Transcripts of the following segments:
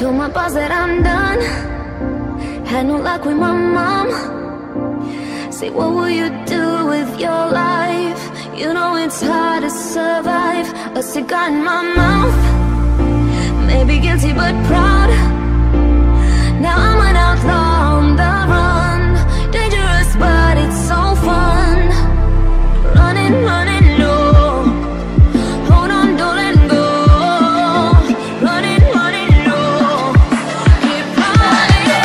Told my boss that I'm done. Had no luck with my mom. Say, what will you do with your life? You know it's hard to survive. A cigar in my mouth. Maybe guilty but proud. Now I'm an outlaw on the run. Dangerous but it's so fun. Running, running low. Hold on, don't let go. Running, running low. Keep running.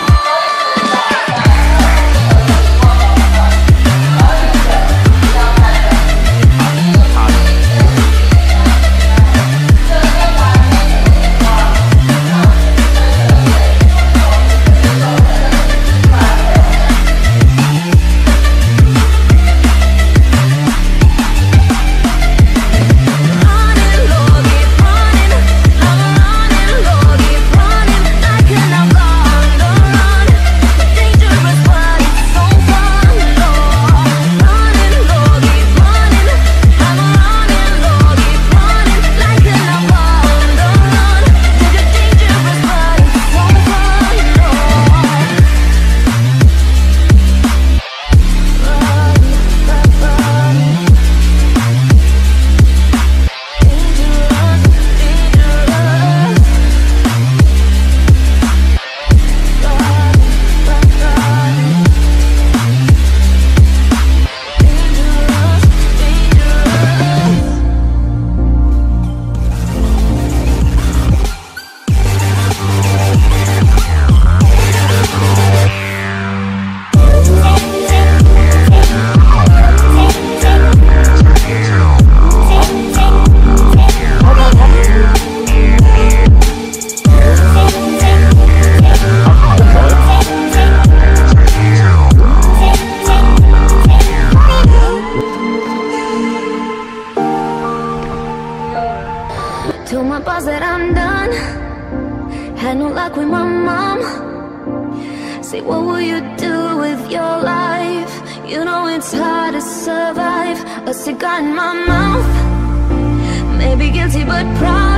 Told my boss that I'm done. Had no luck with my mom. Say, what will you do with your life? You know it's hard to survive. A cigar in my mouth. Maybe guilty but proud.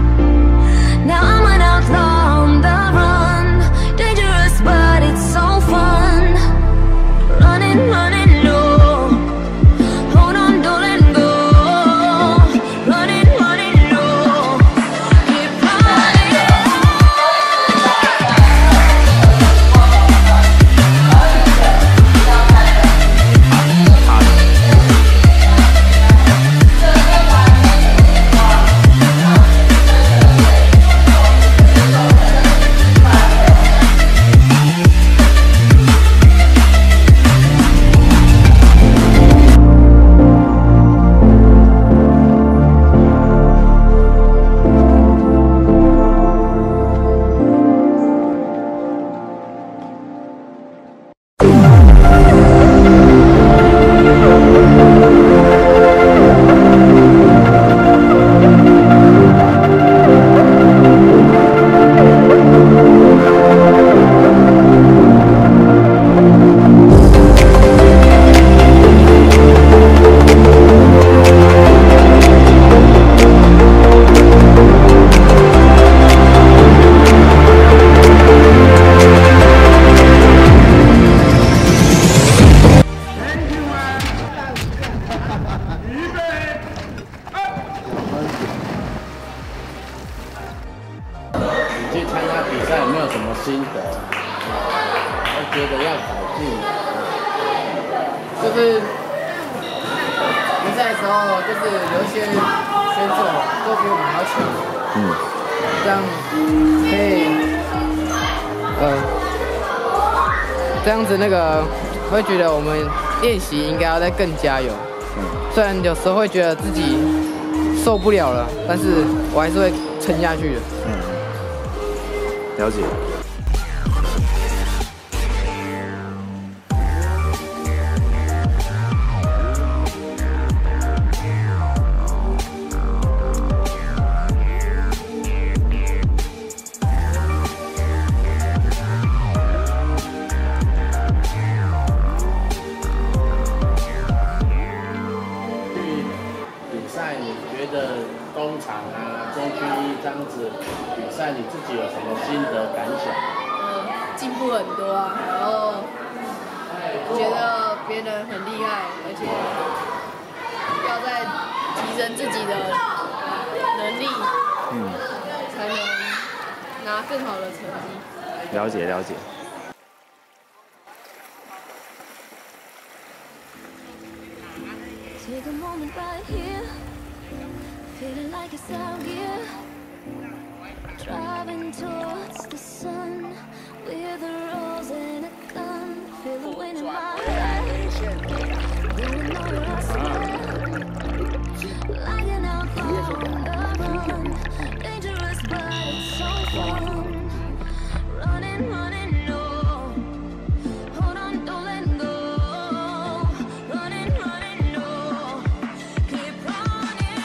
Now I'm an outlaw on the run. Dangerous but it's so fun. Running, running low. Hold on, don't let go. Running, running low. Keep running. 去参加比赛有没有什么心得？我觉得要改进，就是比赛的时候，就是有一些选手都比我们还要强，这样可以，这样子会觉得我们练习应该要再更加油。虽然有时候会觉得自己受不了了，但是我还是会撑下去的。 了解。 比赛，你觉得工厂啊、中区一这样子比赛，你自己有什么心得感想？ 进步很多啊，然后觉得别人很厉害，而且要再提升自己的能力，才能拿更好的成绩。 了解了解。 Take a moment right here, feeling like it's out here. Driving towards the sun with a rose and a gun. Feel the wind in my head, going over our skin. Like an outlaw on the run, dangerous but it's so fun. Running, running, no. Hold on, don't let go. Running, running, no. Keep running.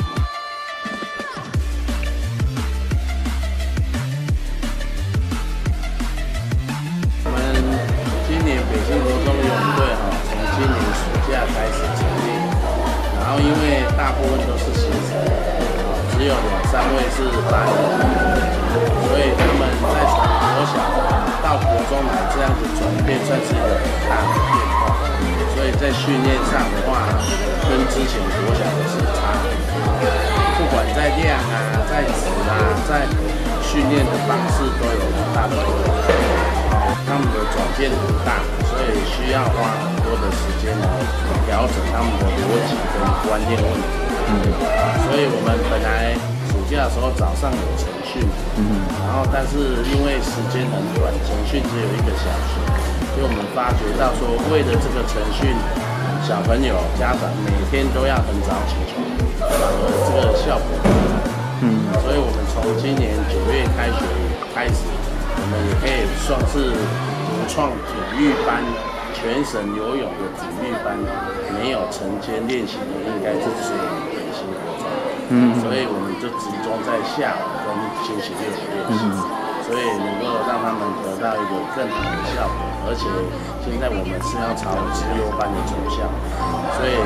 我们今年北新国中游泳队从今年暑假开始成立，然后因为大部分都是新生，只有2-3位是大一的，所以他们在从国小到国中来这样子转变，算是一个很大的变化。所以在训练上的话，跟之前国小的是差很多，不管在量啊、在质啊、在训练的方式都有很大的不同。 他们的转变很大，所以需要花很多的时间来调整他们的逻辑跟观念问题。所以我们本来暑假的时候早上有晨训，然后但是因为时间很短，晨训只有1个小时，所以我们发觉到说，为了这个晨训，小朋友家长每天都要很早起床，反而这个效果不好。所以我们从今年9月开学开始。 我们也可以算是独创体育班，全省游泳的体育班，没有晨间练习的，应该是只有北新国中。所以我们就集中在下午跟星期六的练习，所以能够让他们得到一个更好的效果。而且现在我们是要朝资优班的走向，所以。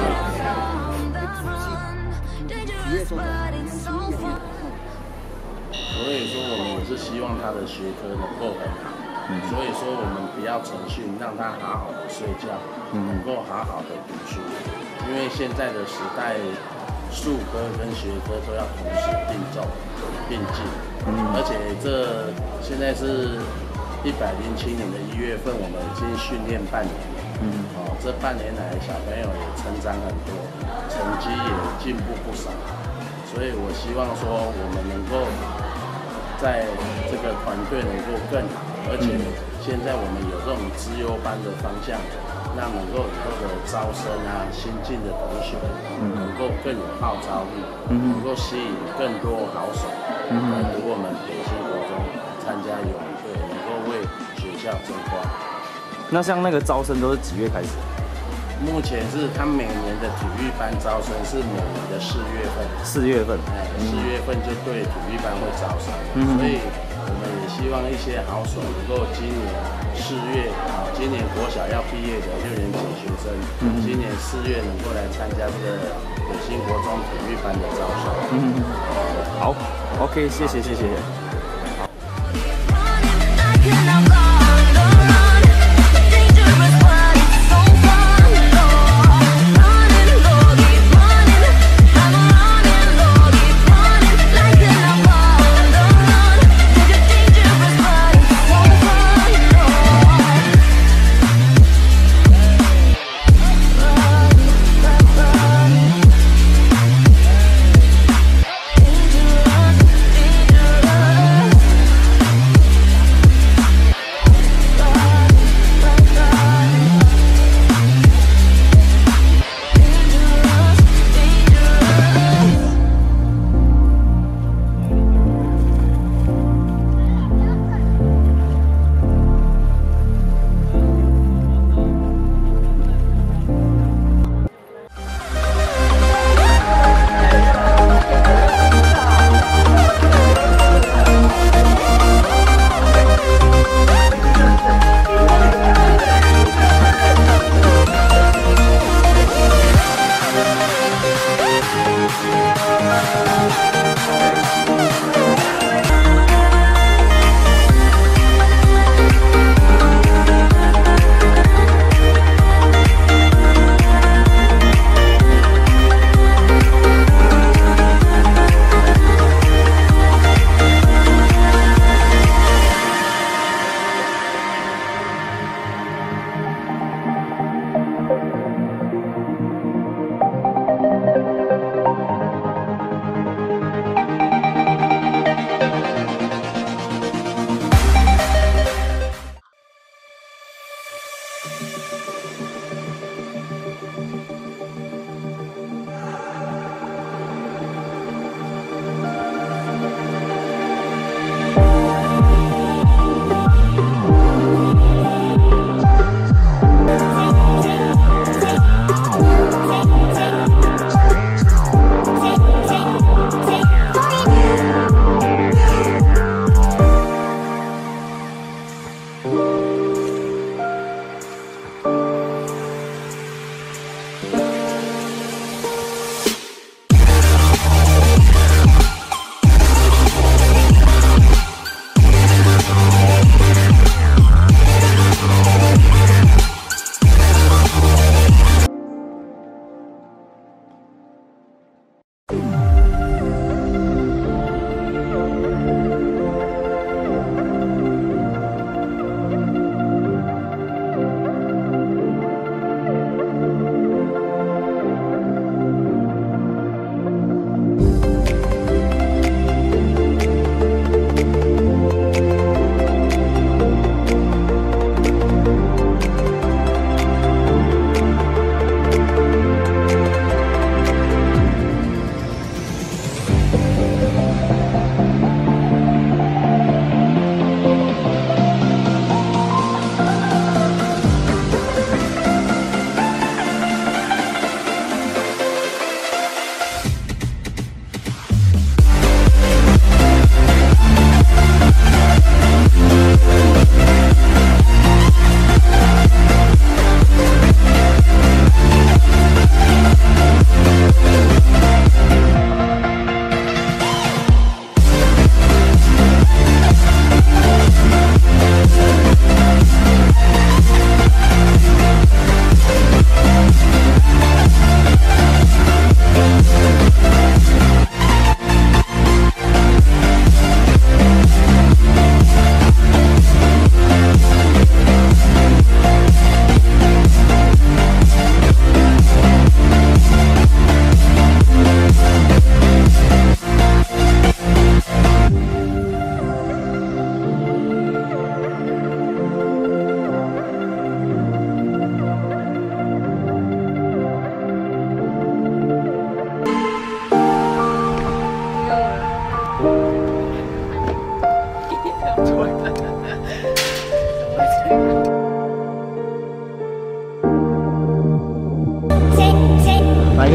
所以说，我们也是希望他的学科能够很好。所以说，我们不要晨训，让他好好的睡觉，能够好好的读书。因为现在的时代，术科跟学科都要同时并重并进。而且现在是107年的1月份，我们已经训练半年了。这半年来，小朋友也成长很多，成绩也进步不少。所以我希望说，我们能够。 在这个团队能够更好，而且现在我们有这种资优班的方向，让能够以后的招生啊、新进的同学能够更有号召力，能够吸引更多好手来读我们北新国中参加游泳队，能够为学校争光。 那像那个招生都是几月开始？ 目前是他每年的体育班招生是每年的4月份。4月份，4月份就对体育班会招生，所以我们也希望一些好手能够今年4月今年国小要毕业的6年级学生，今年4月能够来参加这个北新国中体育班的招生。 好 ，OK， 谢谢。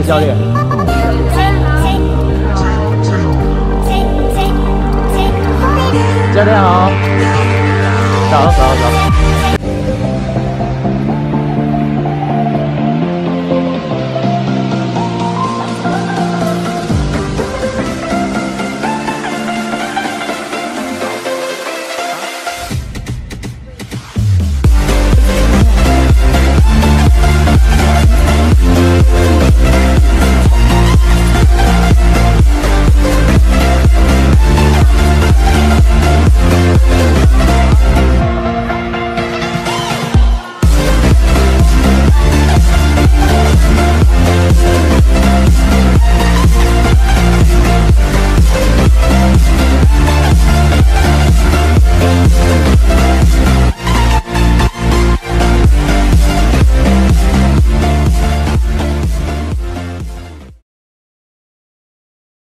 教练。教练好，早。